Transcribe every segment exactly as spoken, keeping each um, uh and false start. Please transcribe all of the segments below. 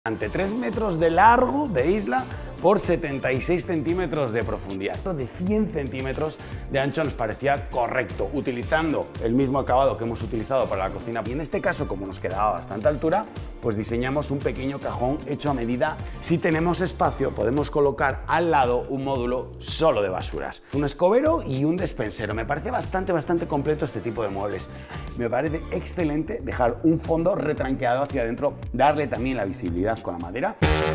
Ante tres metros de largo de isla por setenta y seis centímetros de profundidad. De cien centímetros de ancho nos parecía correcto, utilizando el mismo acabado que hemos utilizado para la cocina. Y en este caso, como nos quedaba bastante altura, pues diseñamos un pequeño cajón hecho a medida. Si tenemos espacio, podemos colocar al lado un módulo solo de basuras. Un escobero y un despensero. Me parece bastante, bastante completo este tipo de muebles. Me parece excelente dejar un fondo retranqueado hacia adentro, darle también la visibilidad con la madera.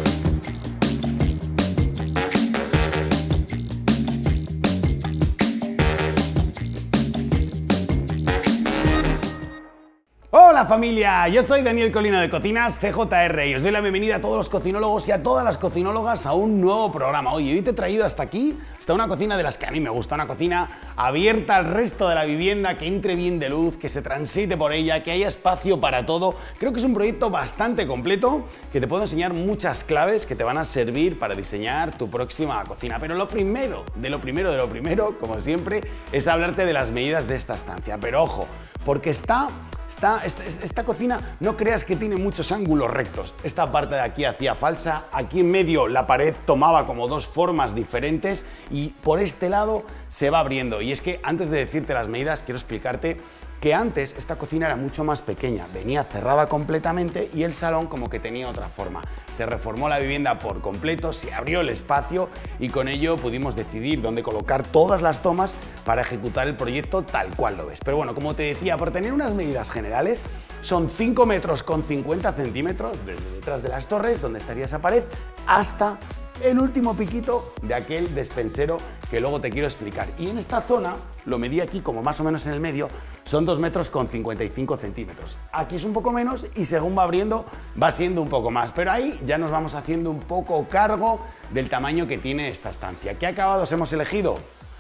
Hola familia, yo soy Daniel Colino de Cocinas C J R y os doy la bienvenida a todos los cocinólogos y a todas las cocinólogas a un nuevo programa. Oye, hoy te he traído hasta aquí, hasta una cocina de las que a mí me gusta, una cocina abierta al resto de la vivienda, que entre bien de luz, que se transite por ella, que haya espacio para todo. Creo que es un proyecto bastante completo, que te puedo enseñar muchas claves que te van a servir para diseñar tu próxima cocina. Pero lo primero, de lo primero, de lo primero, como siempre, es hablarte de las medidas de esta estancia. Pero ojo, porque está... Esta, esta, esta cocina no creas que tiene muchos ángulos rectos. Esta parte de aquí hacía falsa, aquí en medio la pared tomaba como dos formas diferentes y por este lado se va abriendo. Y es que antes de decirte las medidas quiero explicarte que antes esta cocina era mucho más pequeña, venía cerrada completamente y el salón como que tenía otra forma. Se reformó la vivienda por completo, se abrió el espacio y con ello pudimos decidir dónde colocar todas las tomas para ejecutar el proyecto tal cual lo ves. Pero bueno, como te decía, por tener unas medidas generales, son cinco metros con cincuenta centímetros desde detrás de las torres, donde estaría esa pared, hasta el último piquito de aquel despensero que luego te quiero explicar. Y en esta zona, lo medí aquí como más o menos en el medio, son dos metros con cincuenta y cinco centímetros. Aquí es un poco menos y según va abriendo va siendo un poco más, pero ahí ya nos vamos haciendo un poco cargo del tamaño que tiene esta estancia. ¿Qué acabados hemos elegido?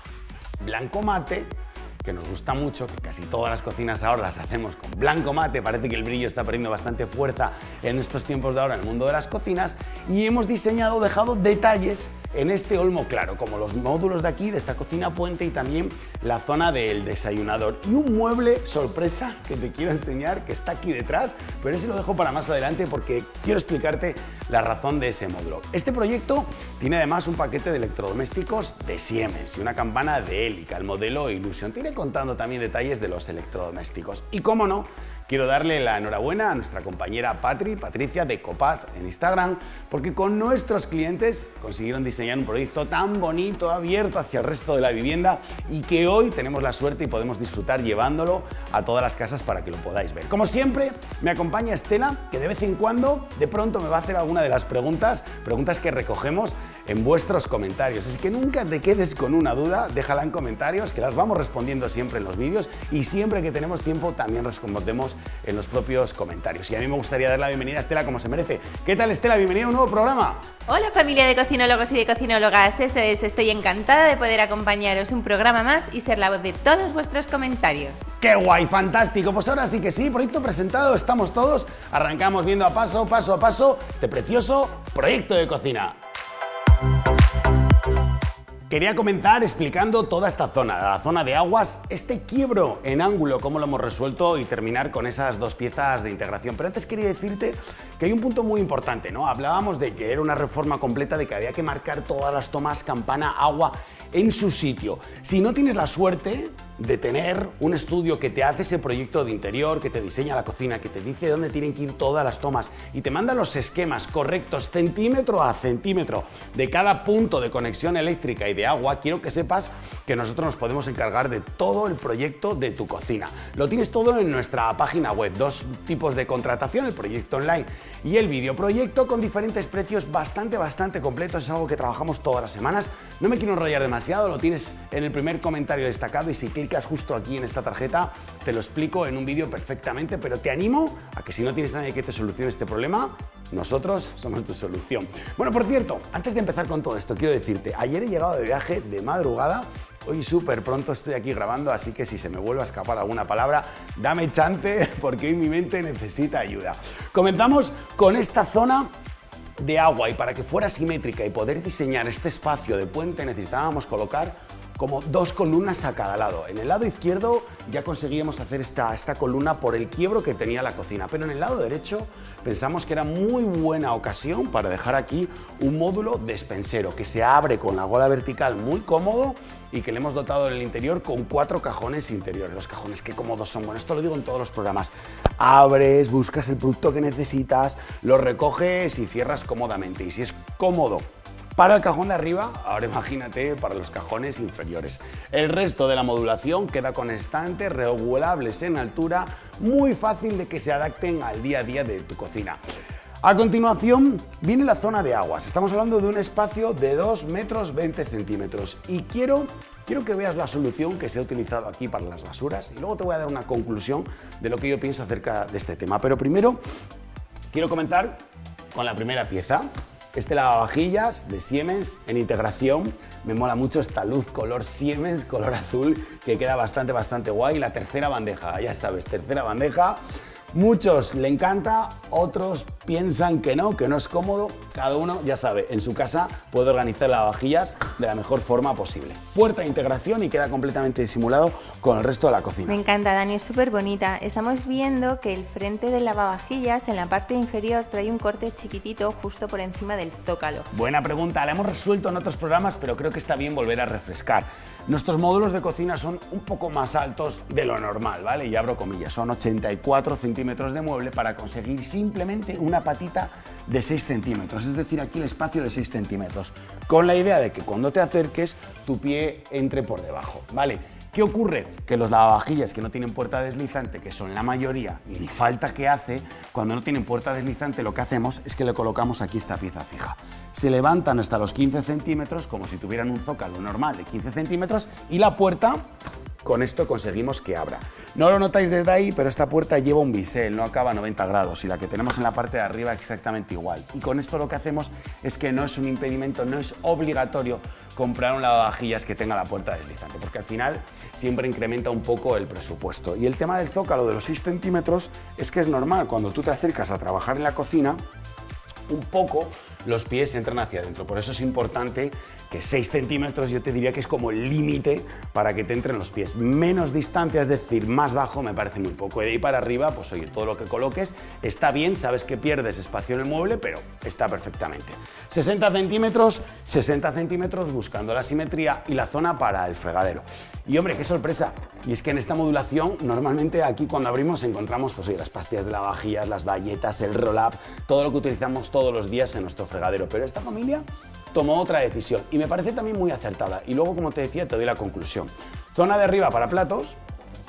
Blanco mate, que nos gusta mucho, que casi todas las cocinas ahora las hacemos con blanco mate, parece que el brillo está perdiendo bastante fuerza en estos tiempos de ahora en el mundo de las cocinas, y hemos diseñado, dejado detalles en este olmo claro, como los módulos de aquí, de esta cocina puente y también la zona del desayunador. Y un mueble sorpresa que te quiero enseñar, que está aquí detrás, pero ese lo dejo para más adelante porque quiero explicarte la razón de ese módulo. Este proyecto tiene además un paquete de electrodomésticos de Siemens y una campana de Elica, el modelo Illusion. Te iré contando también detalles de los electrodomésticos. Y cómo no, quiero darle la enhorabuena a nuestra compañera Patri, Patricia de Copat en Instagram, porque con nuestros clientes consiguieron diseñar un proyecto tan bonito, abierto hacia el resto de la vivienda y que hoy tenemos la suerte y podemos disfrutar llevándolo a todas las casas para que lo podáis ver. Como siempre, me acompaña Estela, que de vez en cuando, de pronto me va a hacer alguna de las preguntas, preguntas que recogemos en vuestros comentarios. Así que nunca te quedes con una duda, déjala en comentarios, que las vamos respondiendo siempre en los vídeos y siempre que tenemos tiempo también respondemos en los propios comentarios. Y a mí me gustaría dar la bienvenida a Estela como se merece. ¿Qué tal, Estela? Bienvenida a un nuevo programa. Hola familia de cocinólogos y de cocinólogas, eso es, estoy encantada de poder acompañaros un programa más y ser la voz de todos vuestros comentarios. ¡Qué guay! ¡Fantástico! Pues ahora sí que sí, proyecto presentado, estamos todos, arrancamos viendo a paso, paso a paso, este precioso proyecto de cocina. Quería comenzar explicando toda esta zona, la zona de aguas, este quiebro en ángulo, cómo lo hemos resuelto y terminar con esas dos piezas de integración. Pero antes quería decirte que hay un punto muy importante, ¿no? Hablábamos de que era una reforma completa, de que había que marcar todas las tomas, campana, agua en su sitio. Si no tienes la suerte de tener un estudio que te hace ese proyecto de interior, que te diseña la cocina, que te dice dónde tienen que ir todas las tomas y te manda los esquemas correctos centímetro a centímetro de cada punto de conexión eléctrica y de agua, quiero que sepas que nosotros nos podemos encargar de todo el proyecto de tu cocina. Lo tienes todo en nuestra página web, dos tipos de contratación, el proyecto online y el videoproyecto con diferentes precios bastante, bastante completos, es algo que trabajamos todas las semanas. No me quiero enrollar demasiado, lo tienes en el primer comentario destacado y si clicas justo aquí en esta tarjeta te lo explico en un vídeo perfectamente, pero te animo a que si no tienes a nadie que te solucione este problema, nosotros somos tu solución. Bueno, por cierto, antes de empezar con todo esto, quiero decirte, ayer he llegado de viaje de madrugada, hoy súper pronto estoy aquí grabando, así que si se me vuelve a escapar alguna palabra, dame chance, porque hoy mi mente necesita ayuda. Comenzamos con esta zona de agua y para que fuera simétrica y poder diseñar este espacio de puente necesitábamos colocar como dos columnas a cada lado. En el lado izquierdo ya conseguíamos hacer esta, esta columna por el quiebro que tenía la cocina, pero en el lado derecho pensamos que era muy buena ocasión para dejar aquí un módulo despensero que se abre con la gola vertical muy cómodo y que le hemos dotado en el interior con cuatro cajones interiores. Los cajones, qué cómodos son. Bueno, esto lo digo en todos los programas. Abres, buscas el producto que necesitas, lo recoges y cierras cómodamente. Y si es cómodo para el cajón de arriba, ahora imagínate para los cajones inferiores. El resto de la modulación queda con estantes regulables en altura, muy fácil de que se adapten al día a día de tu cocina. A continuación viene la zona de aguas. Estamos hablando de un espacio de dos metros veinte centímetros y quiero, quiero que veas la solución que se ha utilizado aquí para las basuras y luego te voy a dar una conclusión de lo que yo pienso acerca de este tema. Pero primero quiero comenzar con la primera pieza. Este lavavajillas de Siemens en integración, me mola mucho esta luz color Siemens, color azul, que queda bastante, bastante guay. Y la tercera bandeja, ya sabes, tercera bandeja. Muchos le encanta, otros piensan que no, que no es cómodo. Cada uno, ya sabe, en su casa puede organizar lavavajillas de la mejor forma posible. Puerta de integración y queda completamente disimulado con el resto de la cocina. Me encanta, Dani, es súper bonita. Estamos viendo que el frente del lavavajillas en la parte inferior trae un corte chiquitito justo por encima del zócalo. Buena pregunta, la hemos resuelto en otros programas, pero creo que está bien volver a refrescar. Nuestros módulos de cocina son un poco más altos de lo normal, ¿vale? Y abro comillas, son ochenta y cuatro centímetros de mueble para conseguir simplemente una patita de seis centímetros, es decir, aquí el espacio de seis centímetros, con la idea de que cuando te acerques tu pie entre por debajo, ¿vale? ¿Qué ocurre? Que los lavavajillas que no tienen puerta deslizante, que son la mayoría, y ni falta que hace, cuando no tienen puerta deslizante lo que hacemos es que le colocamos aquí esta pieza fija. Se levantan hasta los quince centímetros, como si tuvieran un zócalo normal de quince centímetros, y la puerta, con esto conseguimos que abra. No lo notáis desde ahí, pero esta puerta lleva un bisel, no acaba a noventa grados, y la que tenemos en la parte de arriba exactamente igual. Y con esto lo que hacemos es que no es un impedimento, no es obligatorio comprar un lavavajillas que tenga la puerta deslizante, porque al final siempre incrementa un poco el presupuesto. Y el tema del zócalo de los seis centímetros es que es normal, cuando tú te acercas a trabajar en la cocina, un poco los pies entran hacia adentro. Por eso es importante que seis centímetros yo te diría que es como el límite para que te entren los pies. Menos distancia, es decir, más bajo, me parece muy poco. Y de ahí para arriba, pues oye, todo lo que coloques está bien, sabes que pierdes espacio en el mueble, pero está perfectamente. sesenta centímetros, sesenta centímetros buscando la simetría y la zona para el fregadero. Y hombre, qué sorpresa. Y es que en esta modulación, normalmente aquí cuando abrimos encontramos pues, oye, las pastillas de lavavajillas, las bayetas, el roll-up, todo lo que utilizamos todos los días en nuestro fregadero. Pero esta familia tomó otra decisión y me parece también muy acertada. Y luego, como te decía, te doy la conclusión. Zona de arriba para platos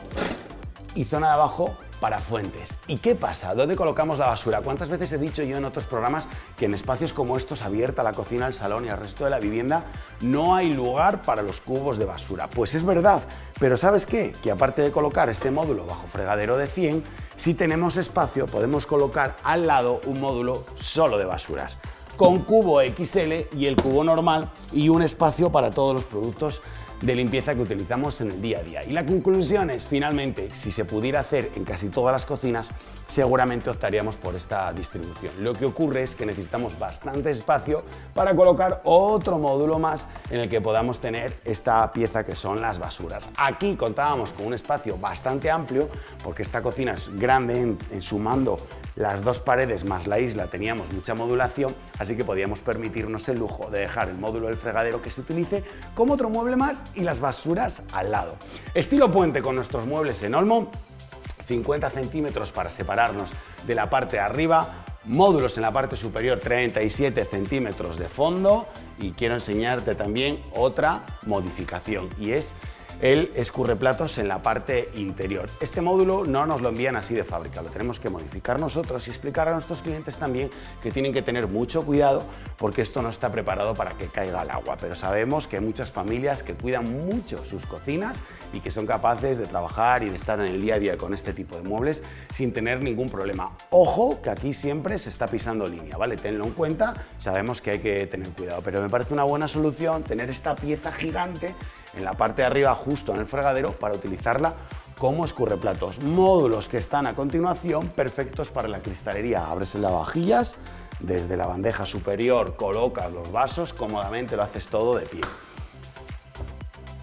y zona de abajo para fuentes. ¿Y qué pasa? ¿Dónde colocamos la basura? ¿Cuántas veces he dicho yo en otros programas que en espacios como estos, abierta la cocina, el salón y el resto de la vivienda, no hay lugar para los cubos de basura? Pues es verdad, pero ¿sabes qué? Que aparte de colocar este módulo bajo fregadero de cien, si tenemos espacio podemos colocar al lado un módulo solo de basuras, con cubo equis ele y el cubo normal y un espacio para todos los productos de limpieza que utilizamos en el día a día. Y la conclusión es, finalmente, si se pudiera hacer en casi todas las cocinas, seguramente optaríamos por esta distribución. Lo que ocurre es que necesitamos bastante espacio para colocar otro módulo más en el que podamos tener esta pieza que son las basuras. Aquí contábamos con un espacio bastante amplio, porque esta cocina es grande, en, en sumando las dos paredes más la isla teníamos mucha modulación, así que podíamos permitirnos el lujo de dejar el módulo del fregadero que se utilice como otro mueble más y las basuras al lado. Estilo puente con nuestros muebles en olmo, cincuenta centímetros para separarnos de la parte de arriba, módulos en la parte superior, treinta y siete centímetros de fondo, y quiero enseñarte también otra modificación y es el escurreplatos en la parte interior. Este módulo no nos lo envían así de fábrica, lo tenemos que modificar nosotros y explicar a nuestros clientes también que tienen que tener mucho cuidado porque esto no está preparado para que caiga el agua, pero sabemos que hay muchas familias que cuidan mucho sus cocinas y que son capaces de trabajar y de estar en el día a día con este tipo de muebles sin tener ningún problema. Ojo, que aquí siempre se está pisando línea, ¿vale? Tenlo en cuenta, sabemos que hay que tener cuidado, pero me parece una buena solución tener esta pieza gigante en la parte de arriba justo en el fregadero para utilizarla como escurreplatos. Módulos que están a continuación perfectos para la cristalería. Abres el lavavajillas, desde la bandeja superior colocas los vasos, cómodamente lo haces todo de pie.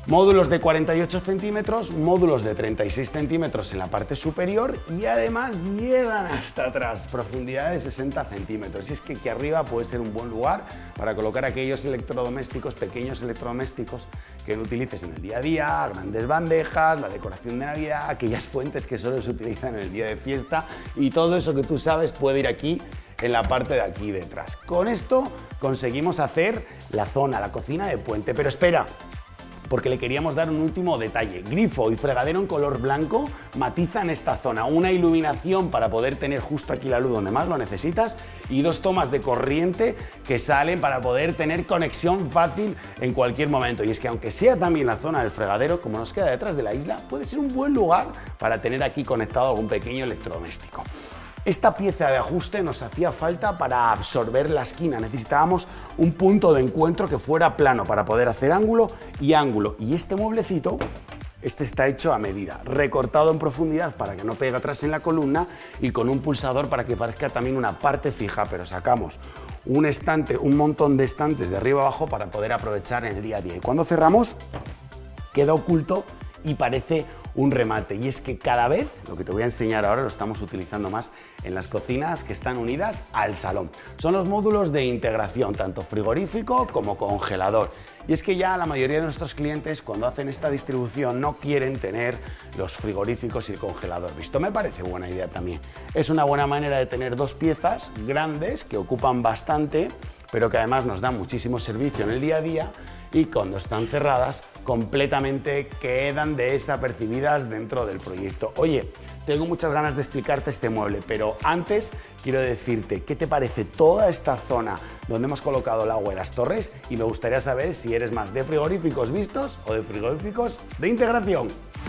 Módulos de cuarenta y ocho centímetros, módulos de treinta y seis centímetros en la parte superior y además llegan hasta atrás, profundidad de sesenta centímetros. Y es que aquí arriba puede ser un buen lugar para colocar aquellos electrodomésticos, pequeños electrodomésticos que no utilices en el día a día, grandes bandejas, la decoración de Navidad, aquellas fuentes que solo se utilizan en el día de fiesta y todo eso que tú sabes puede ir aquí en la parte de aquí detrás. Con esto conseguimos hacer la zona, la cocina de puente, pero espera, porque le queríamos dar un último detalle. Grifo y fregadero en color blanco matizan esta zona, una iluminación para poder tener justo aquí la luz donde más lo necesitas y dos tomas de corriente que salen para poder tener conexión fácil en cualquier momento. Y es que aunque sea también la zona del fregadero, como nos queda detrás de la isla, puede ser un buen lugar para tener aquí conectado algún pequeño electrodoméstico. Esta pieza de ajuste nos hacía falta para absorber la esquina. Necesitábamos un punto de encuentro que fuera plano para poder hacer ángulo y ángulo. Y este mueblecito, este está hecho a medida, recortado en profundidad para que no pegue atrás en la columna y con un pulsador para que parezca también una parte fija, pero sacamos un estante, un montón de estantes de arriba abajo para poder aprovechar en el día a día. Y cuando cerramos, queda oculto y parece un remate, y es que cada vez, lo que te voy a enseñar ahora lo estamos utilizando más en las cocinas que están unidas al salón. Son los módulos de integración, tanto frigorífico como congelador. Y es que ya la mayoría de nuestros clientes cuando hacen esta distribución no quieren tener los frigoríficos y el congelador visto. Me parece buena idea también. Es una buena manera de tener dos piezas grandes que ocupan bastante, pero que además nos dan muchísimo servicio en el día a día y cuando están cerradas completamente quedan desapercibidas dentro del proyecto. Oye, tengo muchas ganas de explicarte este mueble, pero antes quiero decirte qué te parece toda esta zona donde hemos colocado el agua y las torres y me gustaría saber si eres más de frigoríficos vistos o de frigoríficos de integración.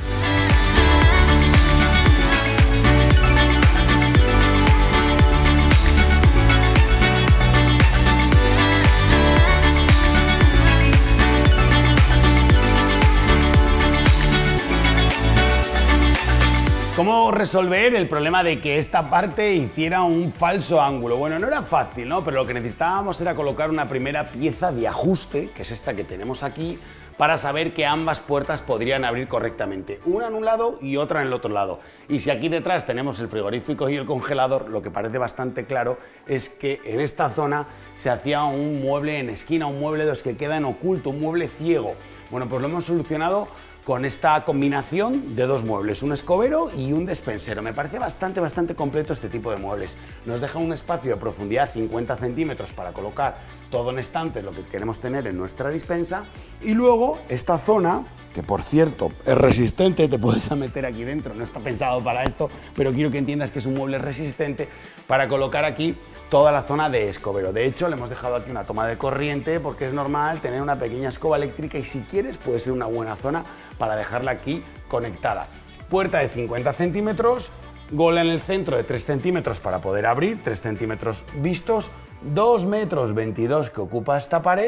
¿Cómo resolver el problema de que esta parte hiciera un falso ángulo? Bueno, no era fácil, ¿no? Pero lo que necesitábamos era colocar una primera pieza de ajuste, que es esta que tenemos aquí, para saber que ambas puertas podrían abrir correctamente, una en un lado y otra en el otro lado. Y si aquí detrás tenemos el frigorífico y el congelador, lo que parece bastante claro es que en esta zona se hacía un mueble en esquina, un mueble de los que queda en oculto, un mueble ciego. Bueno, pues lo hemos solucionado con esta combinación de dos muebles, un escobero y un despensero. Me parece bastante, bastante completo este tipo de muebles. Nos deja un espacio de profundidad cincuenta centímetros para colocar todo en estantes, lo que queremos tener en nuestra dispensa. Y luego esta zona, que por cierto es resistente, te puedes meter aquí dentro, no está pensado para esto, pero quiero que entiendas que es un mueble resistente para colocar aquí toda la zona de escobero. De hecho, le hemos dejado aquí una toma de corriente porque es normal tener una pequeña escoba eléctrica y si quieres puede ser una buena zona para dejarla aquí conectada. Puerta de cincuenta centímetros, gola en el centro de tres centímetros para poder abrir, tres centímetros vistos, dos metros veintidós que ocupa esta pared.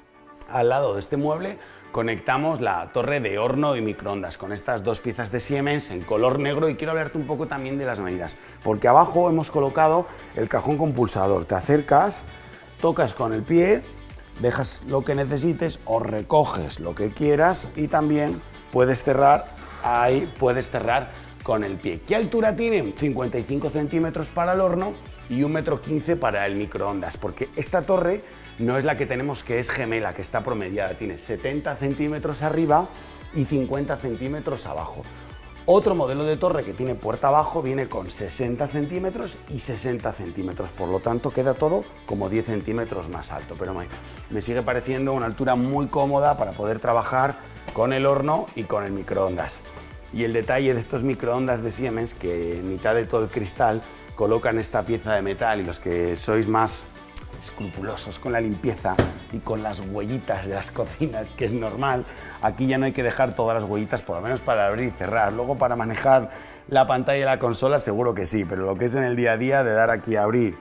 Al lado de este mueble conectamos la torre de horno y microondas con estas dos piezas de Siemens en color negro y quiero hablarte un poco también de las medidas porque abajo hemos colocado el cajón con pulsador. Te acercas, tocas con el pie, dejas lo que necesites o recoges lo que quieras y también puedes cerrar, ahí puedes cerrar con el pie. ¿Qué altura tiene? cincuenta y cinco centímetros para el horno y un metro quince para el microondas porque esta torre no es la que tenemos que es gemela, que está promediada, tiene setenta centímetros arriba y cincuenta centímetros abajo. Otro modelo de torre que tiene puerta abajo viene con sesenta centímetros y sesenta centímetros, por lo tanto queda todo como diez centímetros más alto, pero me, me sigue pareciendo una altura muy cómoda para poder trabajar con el horno y con el microondas. Y el detalle de estos microondas de Siemens, que en mitad de todo el cristal colocan esta pieza de metal y los que sois más escrupulosos con la limpieza y con las huellitas de las cocinas, que es normal, aquí ya no hay que dejar todas las huellitas, por lo menos para abrir y cerrar. Luego para manejar la pantalla de la consola seguro que sí, pero lo que es en el día a día de dar aquí a abrir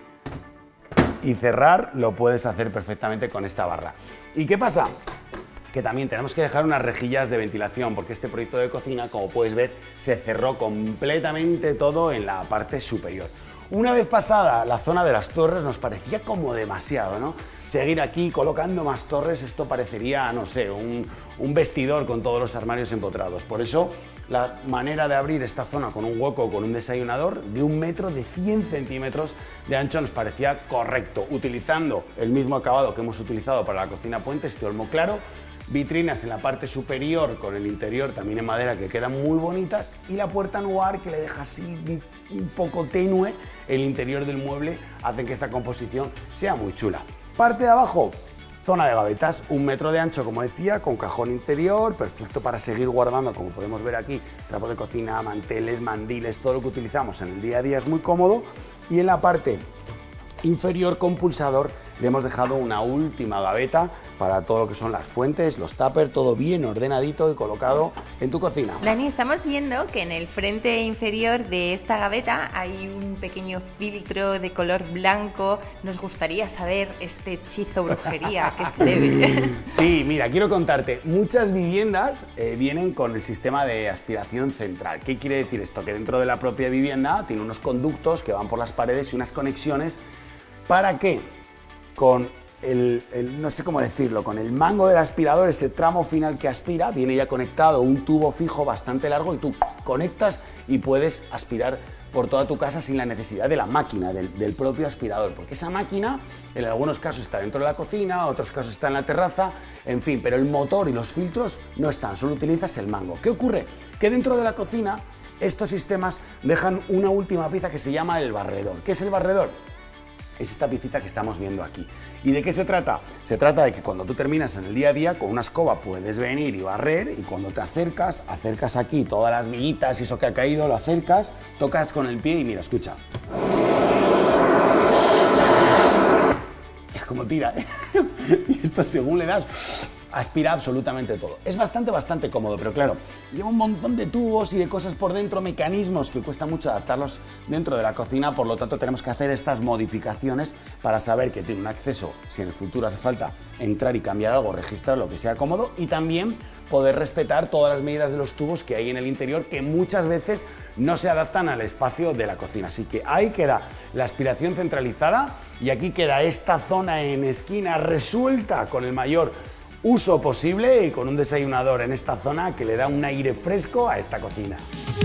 y cerrar lo puedes hacer perfectamente con esta barra. ¿Y qué pasa? Que también tenemos que dejar unas rejillas de ventilación porque este proyecto de cocina, como puedes ver, se cerró completamente todo en la parte superior. Una vez pasada la zona de las torres nos parecía como demasiado, ¿no? Seguir aquí colocando más torres, esto parecería, no sé, un, un vestidor con todos los armarios empotrados. Por eso la manera de abrir esta zona con un hueco, con un desayunador de un metro de cien centímetros de ancho nos parecía correcto, utilizando el mismo acabado que hemos utilizado para la cocina puente, este olmo claro, vitrinas en la parte superior con el interior también en madera que quedan muy bonitas y la puerta noir que le deja así un poco tenue el interior del mueble, hacen que esta composición sea muy chula. Parte de abajo, zona de gavetas, un metro de ancho como decía, con cajón interior, perfecto para seguir guardando, como podemos ver aquí, trapos de cocina, manteles, mandiles, todo lo que utilizamos en el día a día es muy cómodo. Y en la parte inferior con pulsador le hemos dejado una última gaveta para todo lo que son las fuentes, los tuppers, todo bien ordenadito y colocado en tu cocina. Dani, estamos viendo que en el frente inferior de esta gaveta hay un pequeño filtro de color blanco. Nos gustaría saber este hechizo brujería que se debe. Sí, mira, quiero contarte, muchas viviendas eh, vienen con el sistema de aspiración central. ¿Qué quiere decir esto? Que dentro de la propia vivienda tiene unos conductos que van por las paredes y unas conexiones para que con el, el, no sé cómo decirlo, con el mango del aspirador, ese tramo final que aspira, viene ya conectado un tubo fijo bastante largo y tú conectas y puedes aspirar por toda tu casa sin la necesidad de la máquina, del, del propio aspirador, porque esa máquina en algunos casos está dentro de la cocina, en otros casos está en la terraza, en fin, pero el motor y los filtros no están, solo utilizas el mango. ¿Qué ocurre? Que dentro de la cocina estos sistemas dejan una última pieza que se llama el barredor. ¿Qué es el barredor? Es esta piecita que estamos viendo aquí. ¿Y de qué se trata? Se trata de que cuando tú terminas en el día a día, con una escoba puedes venir y barrer, y cuando te acercas, acercas aquí todas las viguitas y eso que ha caído, lo acercas, tocas con el pie y mira, escucha. Es como tira, ¿eh? Y esto según le das, aspira absolutamente todo. Es bastante, bastante cómodo, pero claro, lleva un montón de tubos y de cosas por dentro, mecanismos que cuesta mucho adaptarlos dentro de la cocina, por lo tanto tenemos que hacer estas modificaciones para saber que tiene un acceso, si en el futuro hace falta entrar y cambiar algo, registrar lo que sea cómodo y también poder respetar todas las medidas de los tubos que hay en el interior que muchas veces no se adaptan al espacio de la cocina. Así que ahí queda la aspiración centralizada y aquí queda esta zona en esquina resuelta con el mayor uso posible y con un desayunador en esta zona que le da un aire fresco a esta cocina.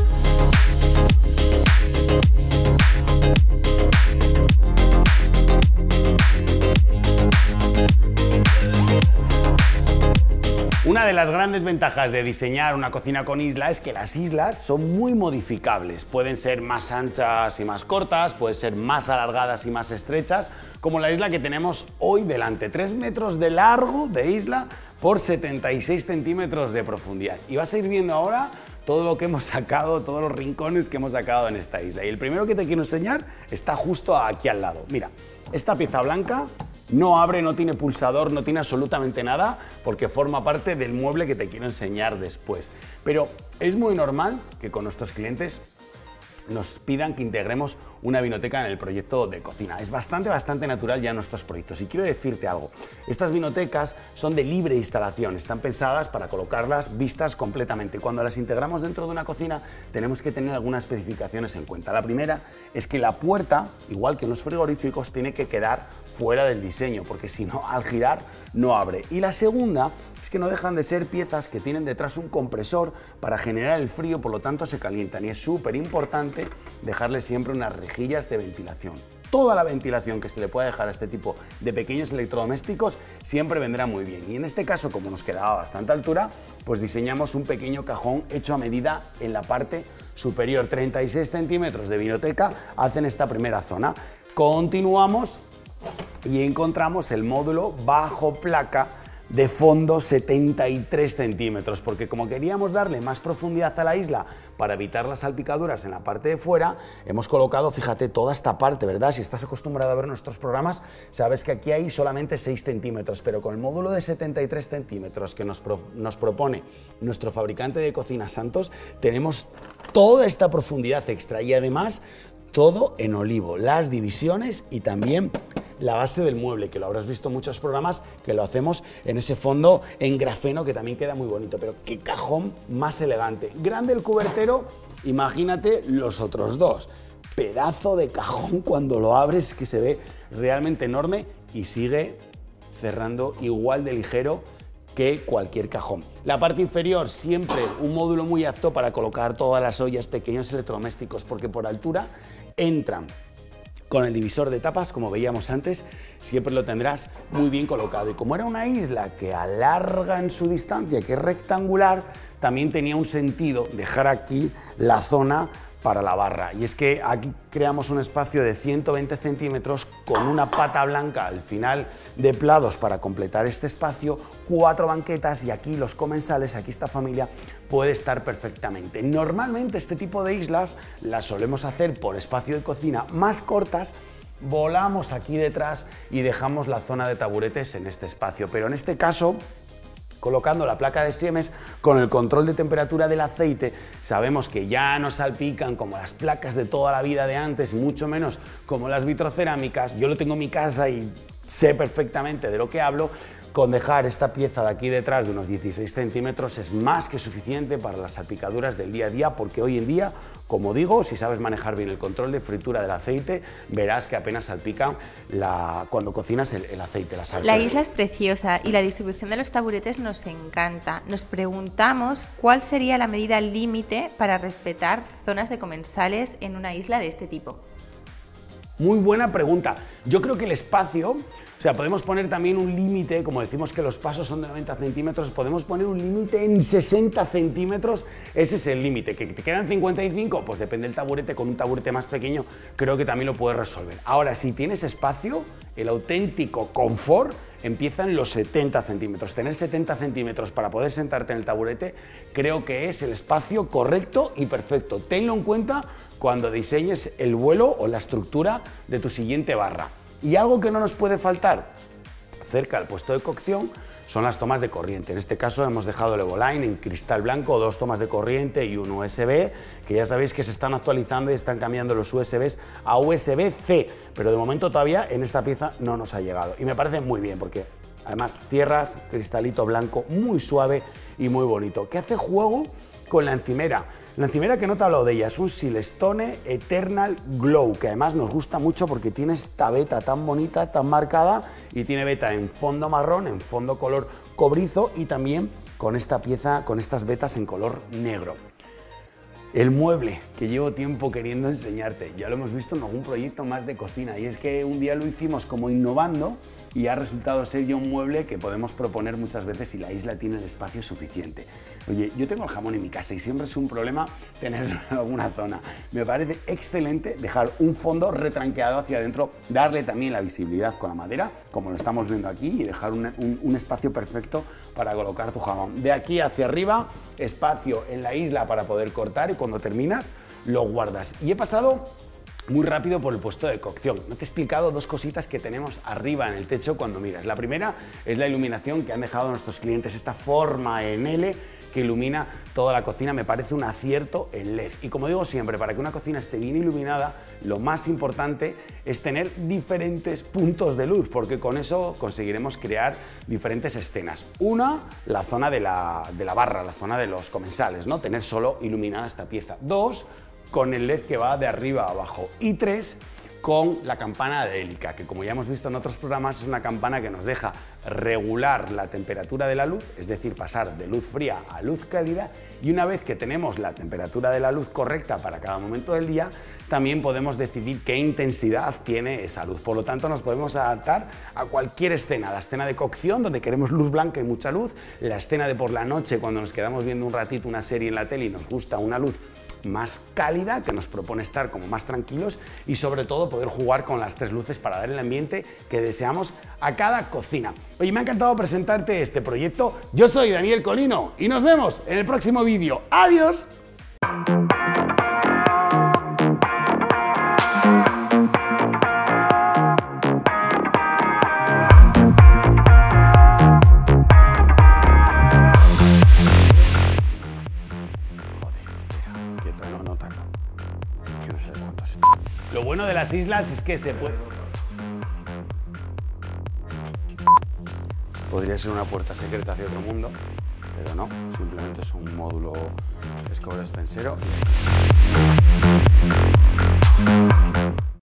Una de las grandes ventajas de diseñar una cocina con isla es que las islas son muy modificables. Pueden ser más anchas y más cortas, pueden ser más alargadas y más estrechas, como la isla que tenemos hoy delante. tres metros de largo de isla por setenta y seis centímetros de profundidad. Y vas a ir viendo ahora todo lo que hemos sacado, todos los rincones que hemos sacado en esta isla. Y el primero que te quiero enseñar está justo aquí al lado. Mira, esta pieza blanca no abre, no tiene pulsador, no tiene absolutamente nada porque forma parte del mueble que te quiero enseñar después. Pero es muy normal que con nuestros clientes nos pidan que integremos una vinoteca en el proyecto de cocina. Es bastante, bastante natural ya en nuestros proyectos. Y quiero decirte algo, estas vinotecas son de libre instalación, están pensadas para colocarlas vistas completamente. Cuando las integramos dentro de una cocina tenemos que tener algunas especificaciones en cuenta. La primera es que la puerta, igual que en los frigoríficos, tiene que quedar fuera del diseño, porque si no, al girar no abre. Y la segunda es que no dejan de ser piezas que tienen detrás un compresor para generar el frío, por lo tanto se calientan y es súper importante dejarle siempre unas rejillas de ventilación. Toda la ventilación que se le pueda dejar a este tipo de pequeños electrodomésticos siempre vendrá muy bien. Y en este caso, como nos quedaba a bastante altura, pues diseñamos un pequeño cajón hecho a medida en la parte superior. treinta y seis centímetros de vinoteca hacen esta primera zona. Continuamos y encontramos el módulo bajo placa de fondo setenta y tres centímetros, porque como queríamos darle más profundidad a la isla para evitar las salpicaduras en la parte de fuera, hemos colocado, fíjate, toda esta parte, ¿verdad? Si estás acostumbrado a ver nuestros programas, sabes que aquí hay solamente seis centímetros, pero con el módulo de setenta y tres centímetros que nos, pro, nos propone nuestro fabricante de cocina Santos, tenemos toda esta profundidad extra y además todo en olivo, las divisiones y también la base del mueble, que lo habrás visto en muchos programas, que lo hacemos en ese fondo en grafeno que también queda muy bonito. Pero qué cajón más elegante. Grande el cubertero, imagínate los otros dos. pedazo de cajón cuando lo abres, que se ve realmente enorme y sigue cerrando igual de ligero que cualquier cajón. La parte inferior siempre un módulo muy apto para colocar todas las ollas, pequeños electrodomésticos, porque por altura entran con el divisor de tapas, como veíamos antes, siempre lo tendrás muy bien colocado. Y como era una isla que alarga en su distancia, que es rectangular, también tenía un sentido dejar aquí la zona para la barra. Y es que aquí creamos un espacio de ciento veinte centímetros con una pata blanca al final de plados para completar este espacio, cuatro banquetas y aquí los comensales, aquí esta familia puede estar perfectamente. Normalmente este tipo de islas las solemos hacer por espacio de cocina más cortas, volamos aquí detrás y dejamos la zona de taburetes en este espacio, pero en este caso, colocando la placa de Siemens con el control de temperatura del aceite, sabemos que ya no salpican como las placas de toda la vida de antes, mucho menos como las vitrocerámicas. Yo lo tengo en mi casa y sé perfectamente de lo que hablo. Con dejar esta pieza de aquí detrás de unos dieciséis centímetros es más que suficiente para las salpicaduras del día a día, porque hoy en día, como digo, si sabes manejar bien el control de fritura del aceite, verás que apenas salpica la, cuando cocinas el, el aceite. La, la isla es preciosa y la distribución de los taburetes nos encanta. Nos preguntamos cuál sería la medida límite para respetar zonas de comensales en una isla de este tipo. Muy buena pregunta. Yo creo que el espacio, o sea, podemos poner también un límite, como decimos que los pasos son de noventa centímetros, podemos poner un límite en sesenta centímetros, ese es el límite. ¿Que te quedan cincuenta y cinco? Pues depende del taburete, con un taburete más pequeño creo que también lo puedes resolver. Ahora, si tienes espacio, el auténtico confort empieza en los setenta centímetros. Tener setenta centímetros para poder sentarte en el taburete creo que es el espacio correcto y perfecto. Tenlo en cuenta cuando diseñes el vuelo o la estructura de tu siguiente barra. Y algo que no nos puede faltar cerca del puesto de cocción son las tomas de corriente. En este caso hemos dejado el Evoline en cristal blanco, dos tomas de corriente y un U S B, que ya sabéis que se están actualizando y están cambiando los U S Bs a U S B C, pero de momento todavía en esta pieza no nos ha llegado. Y me parece muy bien porque además cierras, cristalito blanco, muy suave y muy bonito, que hace juego con la encimera. La encimera que no te he hablado de ella es un Silestone Eternal Glow, que además nos gusta mucho porque tiene esta veta tan bonita, tan marcada, y tiene veta en fondo marrón, en fondo color cobrizo y también con esta pieza, con estas vetas en color negro. El mueble que llevo tiempo queriendo enseñarte, ya lo hemos visto en algún proyecto más de cocina, y es que un día lo hicimos como innovando y ha resultado ser ya un mueble que podemos proponer muchas veces si la isla tiene el espacio suficiente. Oye, yo tengo el jamón en mi casa y siempre es un problema tenerlo en alguna zona. Me parece excelente dejar un fondo retranqueado hacia adentro, darle también la visibilidad con la madera, como lo estamos viendo aquí, y dejar un, un, un espacio perfecto para colocar tu jamón. De aquí hacia arriba, espacio en la isla para poder cortar y cuando terminas lo guardas. Y he pasado muy rápido por el puesto de cocción. No te he explicado dos cositas que tenemos arriba en el techo cuando miras. La primera es la iluminación que han dejado nuestros clientes, esta forma en L que ilumina toda la cocina. Me parece un acierto en L E D. Y como digo siempre, para que una cocina esté bien iluminada, lo más importante es tener diferentes puntos de luz, porque con eso conseguiremos crear diferentes escenas. Una, la zona de la, de la barra, la zona de los comensales, ¿no? Tener solo iluminada esta pieza. Dos, con el L E D que va de arriba a abajo. Y tres, con la campana de hélica, que como ya hemos visto en otros programas es una campana que nos deja regular la temperatura de la luz, es decir, pasar de luz fría a luz cálida, y una vez que tenemos la temperatura de la luz correcta para cada momento del día, también podemos decidir qué intensidad tiene esa luz. Por lo tanto, nos podemos adaptar a cualquier escena, la escena de cocción donde queremos luz blanca y mucha luz, la escena de por la noche cuando nos quedamos viendo un ratito una serie en la tele y nos gusta una luz más cálida que nos propone estar como más tranquilos, y sobre todo poder jugar con las tres luces para dar el ambiente que deseamos a cada cocina. Oye, me ha encantado presentarte este proyecto. Yo soy Daniel Colino y nos vemos en el próximo vídeo. ¡Adiós! Lo bueno de las islas es que se puede... Podría ser una puerta secreta hacia otro mundo, pero no, simplemente es un módulo que es cobre despensero.